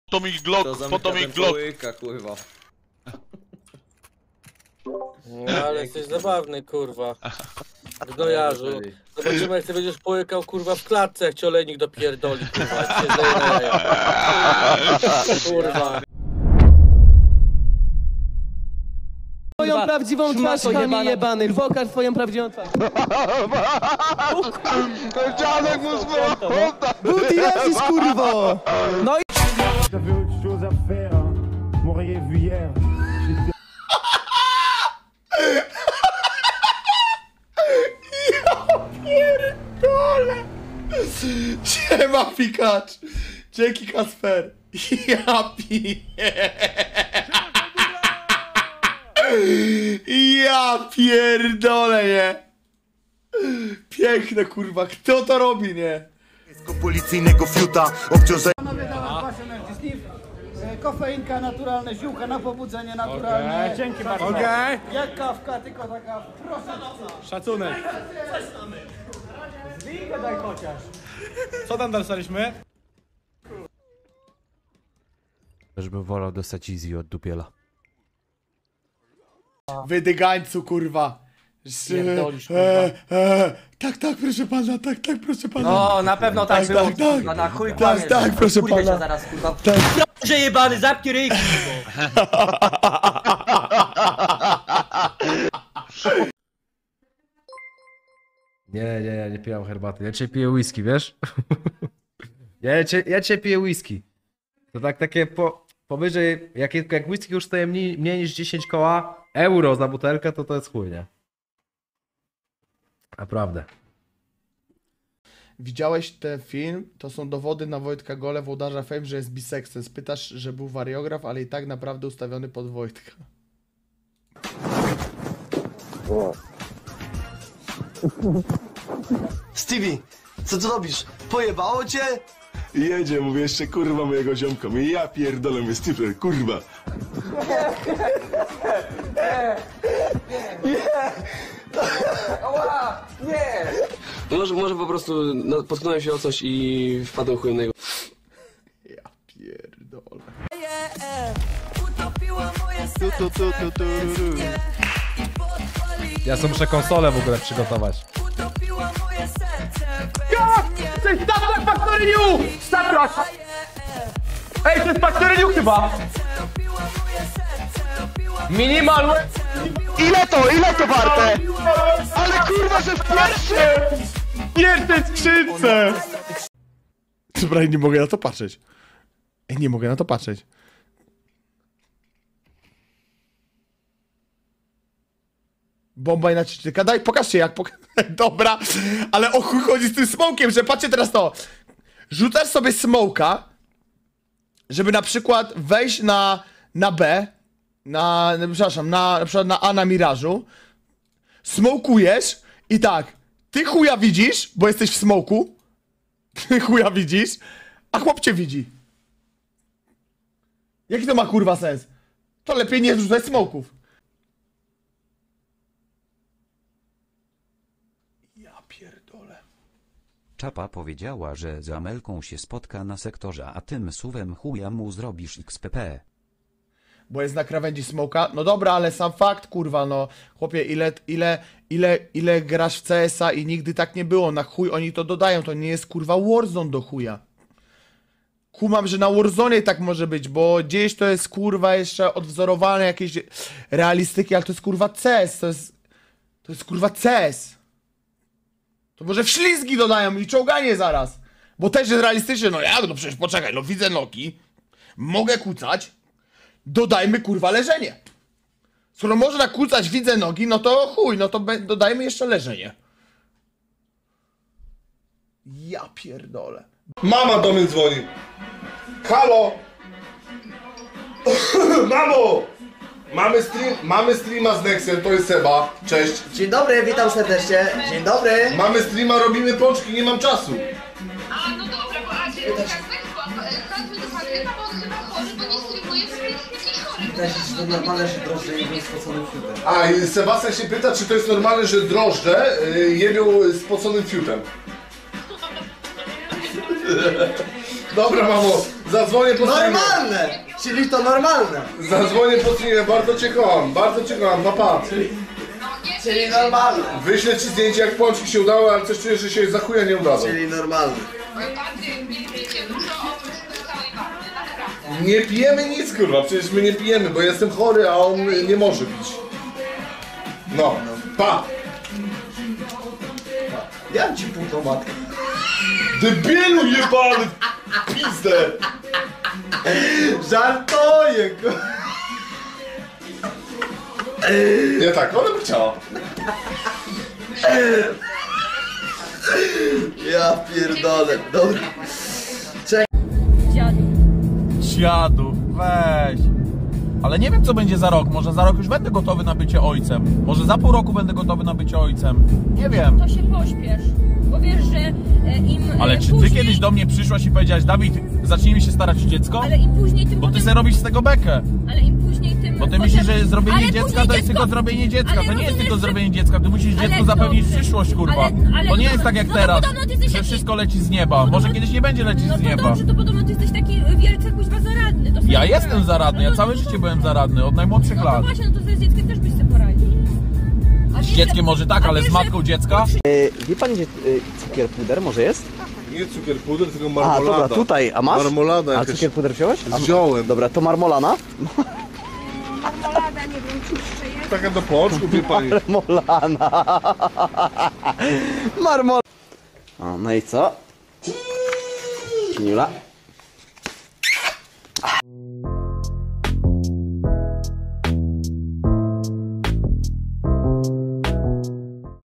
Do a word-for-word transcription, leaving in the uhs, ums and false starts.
To mi Glock, po to mi Glock. Łyka, kurwa. No ale jesteś zabawny, kurwa. Gnojarzu. Zobaczymy, jak ty będziesz połykał, kurwa, w klatce, jak cię olejnik dopierdoli, kurwa, jak się zleje na jaja. Kurwa. Twoją prawdziwą twarz, chamie jebany, pokaż twoją prawdziwą twarz. Dziadek mu złota! Buty jesteś, kurwo! No i... Siema Pikacz! Dzięki Kasper! Ja pier... Ja pierdolę, nie? Piękne, kurwa, kto to robi, nie? Policyjnego fiuta obciążenia. Kofeinka naturalne, ziółka na pobudzenie naturalne. Okay, dzięki bardzo. Okay. Jak kawka, tylko taka prosta. Szacunek. Zwinkę daj chociaż. Co tam dostaliśmy? Też bym wolał dostać easy od dupiela. Wydygańcu, kurwa. Pierdolisz, kurwa. E, e, tak, tak, proszę pana, tak, tak, proszę pana. No, na pewno tak, tak było. tak, tak, No, na chuj tak, kłamiesz, tak, proszę kurwię pana. cię zaraz, kurwa. Tak. Proszę jebany, zapnij ryj, Nie, nie, ja nie pijam herbaty. Ja cię piję whisky, wiesz? ja, cię, ja cię piję whisky. To tak takie po, powyżej, jak, jak whisky już staje mniej, mniej niż dziesięć koła euro za butelkę, to to jest chuj, nie? Naprawdę. Widziałeś ten film? To są dowody na Wojtka Gole, włodarza Fame, że jest biseksem. Spytasz, że był wariograf, ale i tak naprawdę ustawiony pod Wojtka. Stevie, co ty robisz? Pojebało cię? Jedzie, mówię jeszcze kurwa mojego ziomka. I ja pierdolę, mówię Steve, kurwa. Nie! Może, może po prostu no, potknąłem się o coś i wpadłem chujem na jego. Ja pierdolę. Ja sobie muszę konsolę w ogóle przygotować. Cześć, Stop Factory New! Stop! Ej, to jest Factory New chyba! Minimal... Ile to? Ile to warte? Ale kurwa, że w pierwszym! Pierwszej skrzynce! Dobra, nie mogę na to patrzeć. Ej, nie mogę na to patrzeć. Bomba i naciśnika. Daj, pokażcie jak. Poka Dobra, ale o chuj chodzi z tym smokiem, że patrzcie teraz to. Rzucasz sobie smoka, żeby na przykład wejść na, na B, na, przepraszam, na, na przykład na A na mirażu. Smokujesz i tak, ty chuja widzisz, bo jesteś w smoku. Ty chuja widzisz, a chłop cię widzi. Jaki to ma kurwa sens? To lepiej nie rzucać smoków. Ja pierdolę. Czapa powiedziała, że z Amelką się spotka na sektorze, a tym suwem chuja mu zrobisz X P P. Bo jest na krawędzi smoka. No dobra, ale sam fakt, kurwa, no. Chłopie, ile, ile, ile, ile grasz w C S a i nigdy tak nie było. Na chuj oni to dodają. To nie jest, kurwa, Warzone do chuja. Kumam, że na Warzone tak może być, bo gdzieś to jest, kurwa, jeszcze odwzorowane jakieś realistyki, ale to jest, kurwa, C S. To jest, to jest, kurwa, C S. To może w ślizgi dodają i czołganie zaraz. Bo też jest realistyczne. No jak? No przecież poczekaj, no widzę nogi. Mogę kucać. Dodajmy, kurwa, leżenie. Skoro można kucać, widzę nogi, no to chuj, no to dodajmy jeszcze leżenie. Ja pierdolę. Mama do mnie dzwoni. Halo! Mamo! Mamy, stream, mamy streama z Nexem, to jest Seba. Cześć. Dzień dobry, witam serdecznie. Dzień dobry. Mamy streama, robimy pączki, nie mam czasu. A, no dobra, bo a dzień tak zadzwoń do Patryka, bo on chyba chory, bo nie streamuje, jest jakiś chory. Też to normalne, że drożdże jebią spoconym fiutem. A, i Sebastian się pyta, czy to jest normalne, że drożdże y, jebią spoconym fiutem. Dobra, mamo, Zadzwonię po streamie. Normalne! Czyli to normalne. Zadzwonię po streamie, bardzo cię kocham, bardzo cię kocham, papa. Czyli normalne. Wyślę ci zdjęcie jak pączki się udały, ale coś czuję, że się za chuja nie udało. Czyli normalne. Patryk, nie pijecie dużo oprócz całej wanny, naprawdę. Nie pijemy nic, kurwa, przecież my nie pijemy, bo jestem chory, a on nie może pić. No, pa! Ja ci pół matkę. Debilu jebany! Pizdę! Żartuję, kurwa. Nie tak, ona by chciała. Ja pierdolę, dobra. Dziadu. Dziadu, weź. Ale nie wiem co będzie za rok, może za rok już będę gotowy na bycie ojcem. Może za pół roku będę gotowy na bycie ojcem. Nie wiem. To się pośpiesz, bo wiesz, że e, im Ale e, czy ty później... kiedyś do mnie przyszłaś i powiedziałaś, Dawid, zacznijmy się starać o dziecko? Ale im później, tym Bo ty potem... sobie robisz z tego bekę. Ale im później, tym Bo ty potem... myślisz, że zrobienie Ale dziecka później to jest dziecko... tylko zrobienie dziecka. Ale To nie jest rozumiesz, tylko że- zrobienie dziecka. Ty musisz Ale dziecku zapewnić dobrze. przyszłość, kurwa. Ale- ale To nie no- jest tak jak no to teraz, podobno ty jesteś że taki- wszystko leci z nieba. Może kiedyś nie będzie lecieć No z to nieba. dobrze, to podobno ty jesteś taki wielce kuźwa zaradny. To sobie Ja poradzi. jestem zaradny, ja No to- całe no to- życie byłem zaradny, od najmłodszych No to lat. właśnie, no to z dzieckiem też byś sobie poradził. A Z wiesz, dzieckiem może tak, a ale wiesz, z że- matką dziecka? Wie pan gdzie cukier puder może jest? Nie cukier puder, tylko A, marmolada. dobra, tutaj, a masz? Marmolada A jakaś. cukier puder wziąłeś? A, Wziąłem. dobra, to marmolana? Marmolada, nie wiem, czy jeszcze jest. Taka do pączku, wie pani. Marmolana. Marmol... O, no i co? Kiniula.